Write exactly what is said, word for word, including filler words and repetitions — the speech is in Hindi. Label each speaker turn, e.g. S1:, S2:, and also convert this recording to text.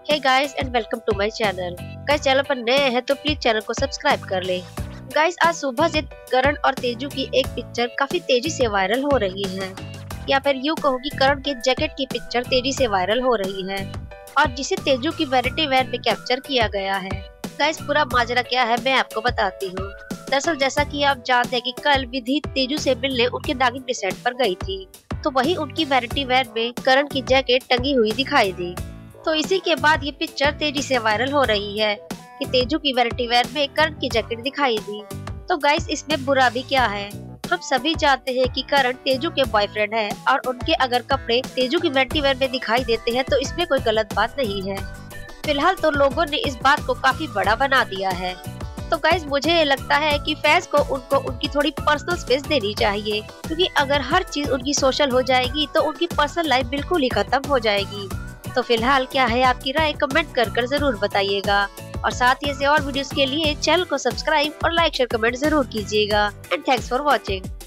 S1: Hey guys and welcome to my channel. Guys channel पर नए हैं तो प्लीज चैनल को सब्सक्राइब कर ले। गाइस आज सुबह से करण और तेजू की एक पिक्चर काफी तेजी से वायरल हो रही है, या फिर यूँ कहूँ कि करण के जैकेट की पिक्चर तेजी से वायरल हो रही है और जिसे तेजू की वैनिटी वेयर में कैप्चर किया गया है। गाइस पूरा माजरा क्या है मैं आपको बताती हूँ। दरअसल जैसा कि आप जानते हैं कि कल विधि तेजू से मिलने उनके नागिन के सेट पर गई थी, तो वही उनकी वैनिटी वेयर में करण की जैकेट टंगी हुई दिखाई दी। तो इसी के बाद ये पिक्चर तेजी से वायरल हो रही है कि तेजू की वैनिटी वेयर में करण की जैकेट दिखाई दी। तो गाइस इसमें बुरा भी क्या है, हम सभी जानते हैं कि करण तेजू के बॉयफ्रेंड है और उनके अगर कपड़े तेजू की वैनिटी वेयर में दिखाई देते हैं तो इसमें कोई गलत बात नहीं है। फिलहाल तो लोगों ने इस बात को काफी बड़ा बना दिया है। तो गाइस मुझे लगता है कि फैंस को उनको उनकी थोड़ी पर्सनल स्पेस देनी चाहिए, क्योंकि अगर हर चीज उनकी सोशल हो जाएगी तो उनकी पर्सनल लाइफ बिल्कुल ही खत्म हो जाएगी। तो फिलहाल क्या है आपकी राय कमेंट कर कर जरूर बताइएगा और साथ ही ऐसे और वीडियोस के लिए चैनल को सब्सक्राइब और लाइक शेयर कमेंट जरूर कीजिएगा। And thanks for watching.